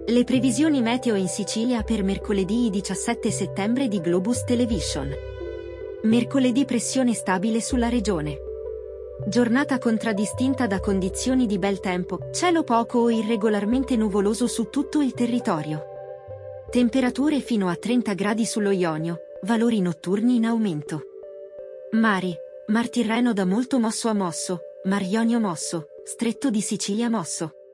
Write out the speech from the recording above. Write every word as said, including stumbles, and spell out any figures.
Le previsioni meteo in Sicilia per mercoledì diciassette settembre di Globus Television. Mercoledì pressione stabile sulla regione. Giornata contraddistinta da condizioni di bel tempo, cielo poco o irregolarmente nuvoloso su tutto il territorio. Temperature fino a trenta gradi sullo Ionio, valori notturni in aumento. Mari: Mar Tirreno da molto mosso a mosso, Mar Ionio mosso, Stretto di Sicilia mosso.